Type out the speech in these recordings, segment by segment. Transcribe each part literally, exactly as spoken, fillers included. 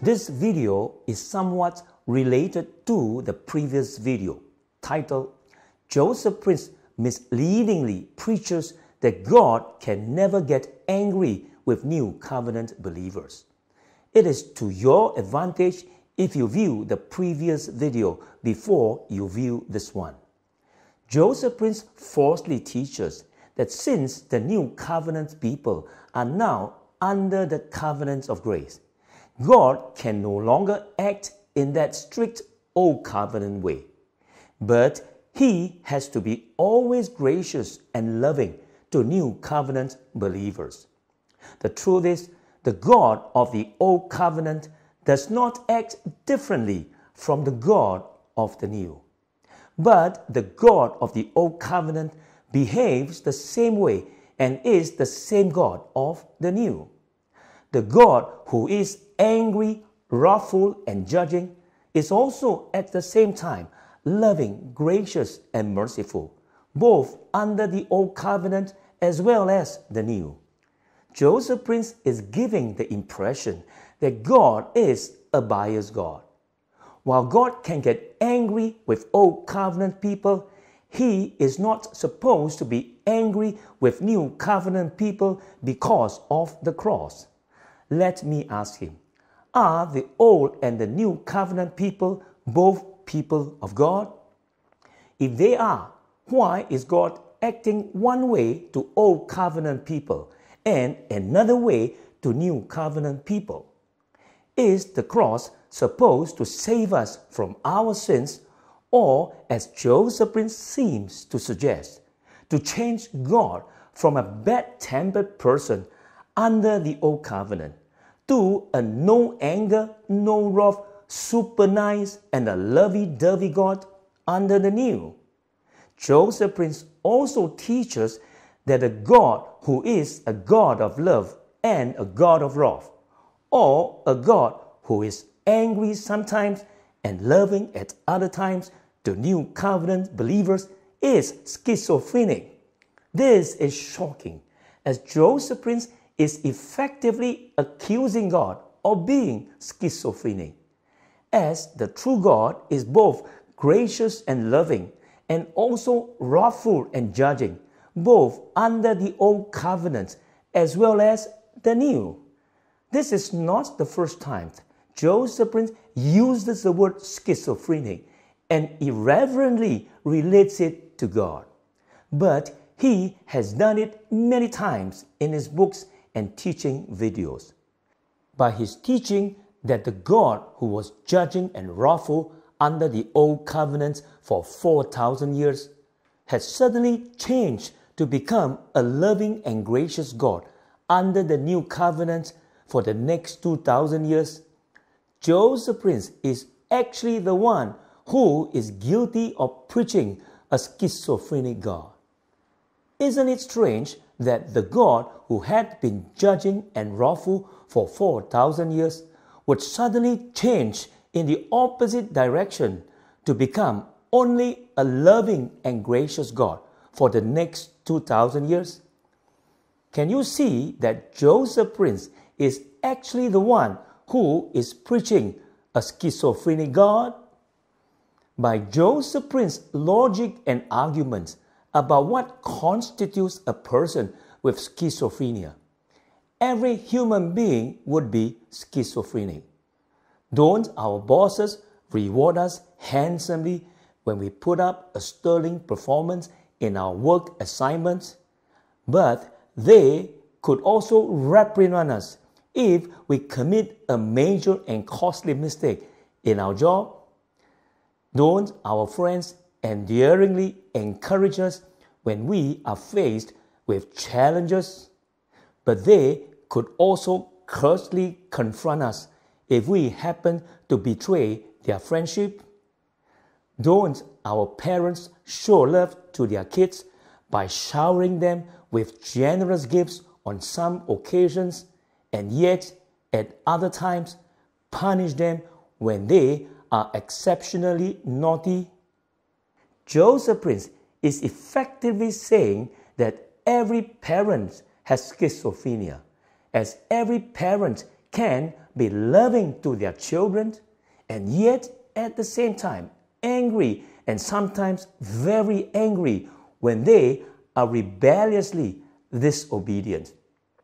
This video is somewhat related to the previous video, titled Joseph Prince misleadingly preaches that God can never get angry with New Covenant believers. It is to your advantage if you view the previous video before you view this one. Joseph Prince falsely teaches that since the New Covenant people are now under the covenant of grace, God can no longer act in that strict Old Covenant way, but He has to be always gracious and loving to New Covenant believers. The truth is, the God of the Old Covenant does not act differently from the God of the New. But the God of the Old Covenant behaves the same way and is the same God of the New. The God who is angry, wrathful, and judging is also at the same time loving, gracious, and merciful, both under the Old Covenant as well as the New. Joseph Prince is giving the impression that God is a biased God. While God can get angry with Old Covenant people, He is not supposed to be angry with New Covenant people because of the cross. Let me ask him, are the Old and the New Covenant people both people of God? If they are, why is God acting one way to Old Covenant people and another way to New Covenant people? Is the cross supposed to save us from our sins, or, as Joseph Prince seems to suggest, to change God from a bad-tempered person under the Old Covenant to a no anger, no wrath, super nice and a lovey-dovey God under the New? Joseph Prince also teaches that a God who is a God of love and a God of wrath, or a God who is angry sometimes and loving at other times to New Covenant believers, is schizophrenic. This is shocking, as Joseph Prince is effectively accusing God of being schizophrenic, as the true God is both gracious and loving and also wrathful and judging, both under the Old Covenant as well as the New. This is not the first time Joseph Prince uses the word schizophrenic and irreverently relates it to God. But he has done it many times in his books and teaching videos. By his teaching that the God who was judging and wrathful under the Old Covenant for four thousand years has suddenly changed to become a loving and gracious God under the New Covenant for the next two thousand years, Joseph Prince is actually the one who is guilty of preaching a schizophrenic God. Isn't it strange that the God who had been judging and wrathful for four thousand years would suddenly change in the opposite direction to become only a loving and gracious God for the next two thousand years? Can you see that Joseph Prince is actually the one who is preaching a schizophrenic God? By Joseph Prince's logic and arguments about what constitutes a person with schizophrenia, every human being would be schizophrenic. Don't our bosses reward us handsomely when we put up a sterling performance in our work assignments? But they could also reprimand us if we commit a major and costly mistake in our job. Don't our friends endearingly encourage us when we are faced with challenges? But they could also cursedly confront us if we happen to betray their friendship. Don't our parents show love to their kids by showering them with generous gifts on some occasions, and yet at other times punish them when they are exceptionally naughty? Joseph Prince is effectively saying that every parent has schizophrenia, as every parent can be loving to their children and yet at the same time angry and sometimes very angry when they are rebelliously disobedient.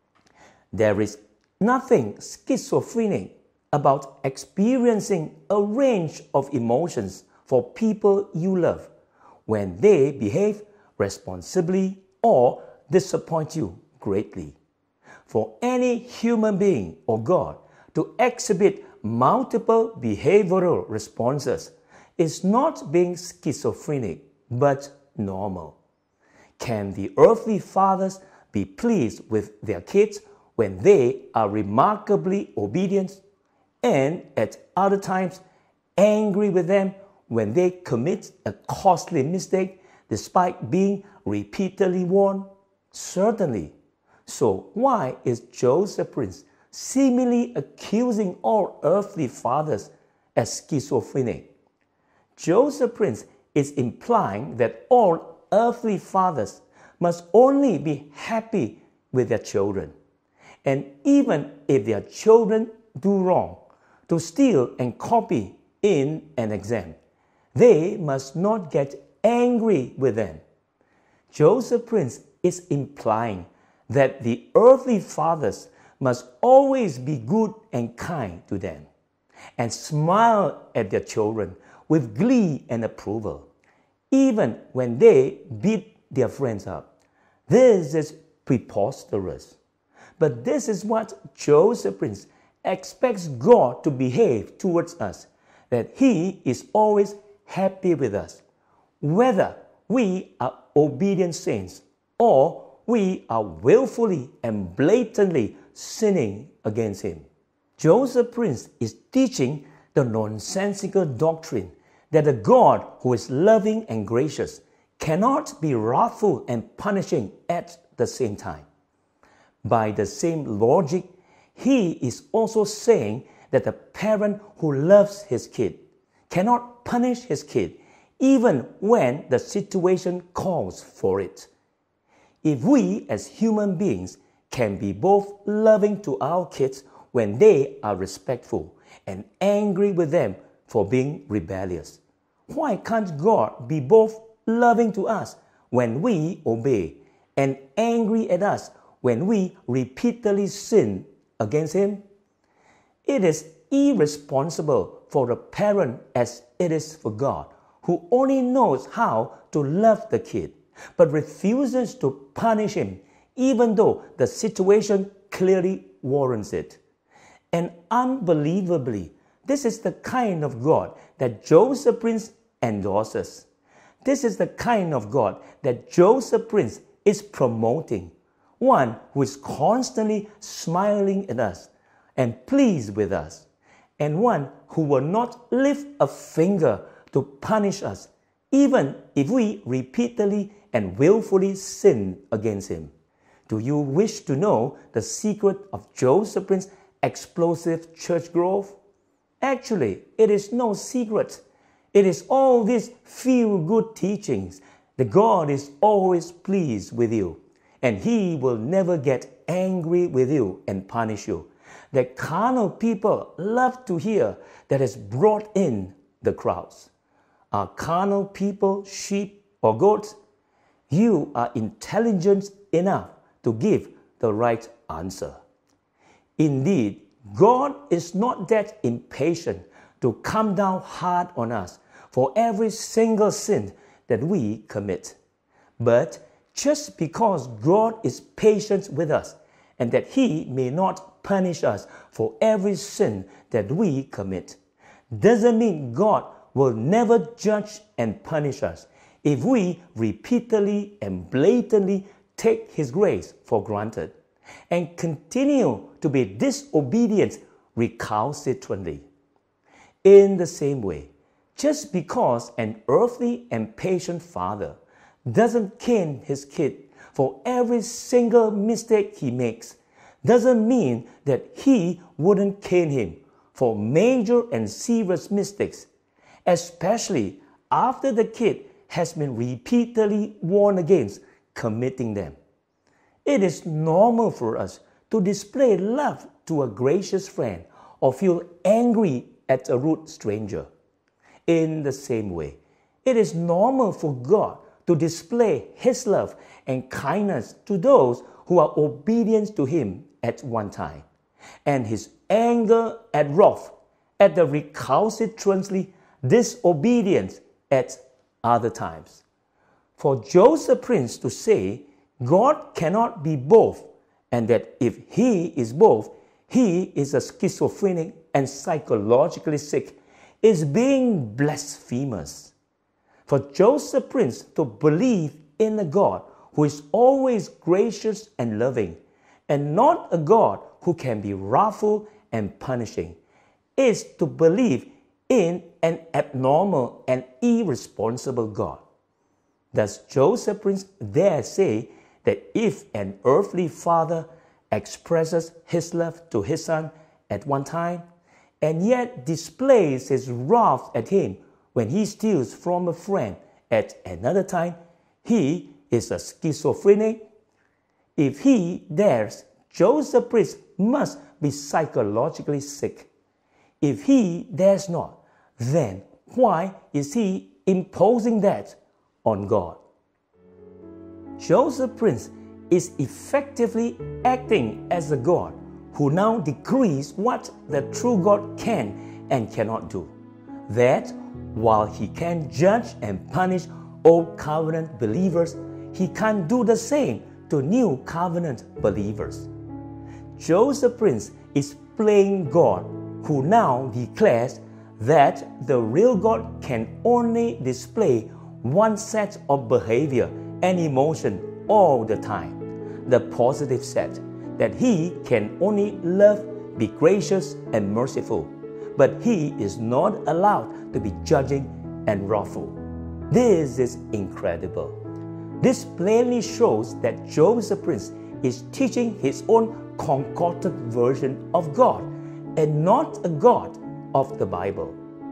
There is nothing schizophrenic about experiencing a range of emotions for people you love when they behave responsibly or disappoint you greatly. For any human being or God to exhibit multiple behavioral responses is not being schizophrenic, but normal. Can the earthly fathers be pleased with their kids when they are remarkably obedient, and at other times angry with them when they commit a costly mistake despite being repeatedly warned? Certainly. So why is Joseph Prince seemingly accusing all earthly fathers as schizophrenic? Joseph Prince is implying that all earthly fathers must only be happy with their children, and even if their children do wrong, to steal and copy in an exam, they must not get angry with them. Joseph Prince is implying that the earthly fathers must always be good and kind to them, and smile at their children with glee and approval, even when they beat their friends up. This is preposterous. But this is what Joseph Prince expects God to behave towards us, that He is always happy with us, whether we are obedient saints or we are willfully and blatantly sinning against Him. Joseph Prince is teaching the nonsensical doctrine that a God who is loving and gracious cannot be wrathful and punishing at the same time. By the same logic, he is also saying that a parent who loves his kid cannot punish his kid even when the situation calls for it. If we as human beings can be both loving to our kids when they are respectful and angry with them for being rebellious, why can't God be both loving to us when we obey and angry at us when we repeatedly sin against Him? It is irresponsible for a parent as it is for God, who only knows how to love the kid, but refuses to punish him, even though the situation clearly warrants it. And unbelievably, this is the kind of God that Joseph Prince endorses. This is the kind of God that Joseph Prince is promoting, one who is constantly smiling at us and pleased with us, and one who will not lift a finger to punish us, even if we repeatedly and willfully sin against Him. Do you wish to know the secret of Joseph Prince's explosive church growth? Actually, it is no secret. It is all these feel-good teachings that God is always pleased with you, and He will never get angry with you and punish you, that carnal people love to hear, that has brought in the crowds. Are carnal people sheep or goats? You are intelligent enough to give the right answer. Indeed, God is not that impatient to come down hard on us for every single sin that we commit. But just because God is patient with us and that He may not punish us for every sin that we commit, doesn't mean God will never judge and punish us if we repeatedly and blatantly take His grace for granted and continue to be disobedient recalcitrantly. In the same way, just because an earthly and patient father doesn't cane his kid for every single mistake he makes, doesn't mean that he wouldn't cane him for major and serious mistakes, especially after the kid has been repeatedly warned against committing them. It is normal for us to display love to a gracious friend or feel angry at a rude stranger. In the same way, it is normal for God to display His love and kindness to those who are obedient to Him at one time, and His anger and wrath at the recalcitrantly disobedient at other times. For Joseph Prince to say God cannot be both, and that if He is both, He is a schizophrenic and psychologically sick, is being blasphemous. For Joseph Prince to believe in a God who is always gracious and loving, and not a God who can be wrathful and punishing, is to believe in an abnormal and irresponsible God. Does Joseph Prince dare say that if an earthly father expresses his love to his son at one time, and yet displays his wrath at him when he steals from a friend at another time, he is a schizophrenic? If he dares, Joseph Prince must be psychologically sick. If he dares not, then why is he imposing that on God? Joseph Prince is effectively acting as a God who now decrees what the true God can and cannot do. That while he can judge and punish old covenant believers, he can't do the same to new covenant believers. Joseph Prince is playing God, who now declares that the real God can only display one set of behavior and emotion all the time, the positive set, that He can only love, be gracious and merciful, but He is not allowed to be judging and wrathful. This is incredible. This plainly shows that Joseph Prince is teaching his own concocted version of God and not a God of the Bible.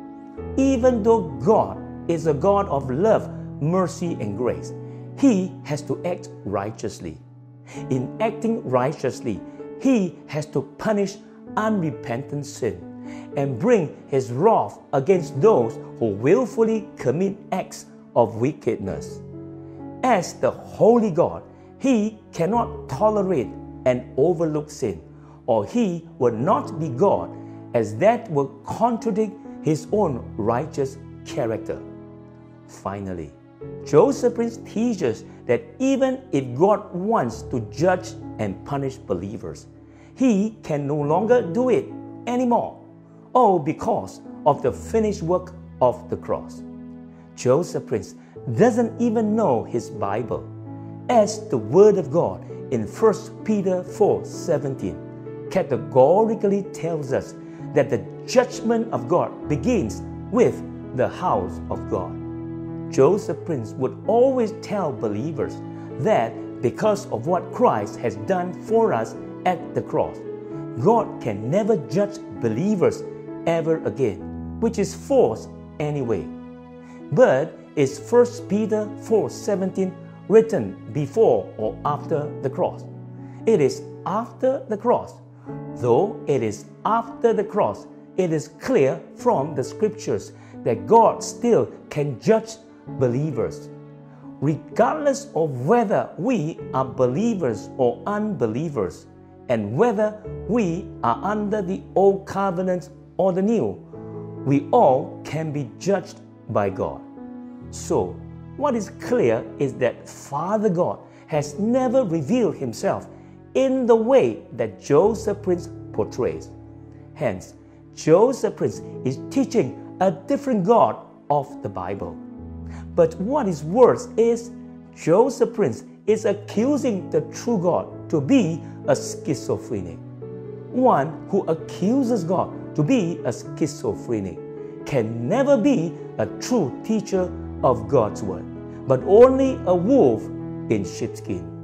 Even though God is a God of love, mercy, and grace, He has to act righteously. In acting righteously, He has to punish unrepentant sin and bring His wrath against those who willfully commit acts of wickedness. As the holy God, He cannot tolerate and overlook sin, or He will not be God, as that will contradict His own righteous character. Finally, Joseph Prince teaches that even if God wants to judge and punish believers, He can no longer do it anymore, all because of the finished work of the cross. Joseph Prince doesn't even know his Bible, as the Word of God in First Peter four seventeen categorically tells us that the judgment of God begins with the house of God. Joseph Prince would always tell believers that because of what Christ has done for us at the cross, God can never judge believers ever again, which is false anyway. But is First Peter four seventeen written before or after the cross? It is after the cross. Though it is after the cross, it is clear from the scriptures that God still can judge believers. Regardless of whether we are believers or unbelievers, and whether we are under the old covenant or the new, we all can be judged by God. So, what is clear is that Father God has never revealed Himself in the way that Joseph Prince portrays. Hence, Joseph Prince is teaching a different God of the Bible. But what is worse is Joseph Prince is accusing the true God to be a schizophrenic. One who accuses God to be a schizophrenic can never be a true teacher of God's word, but only a wolf in sheepskin.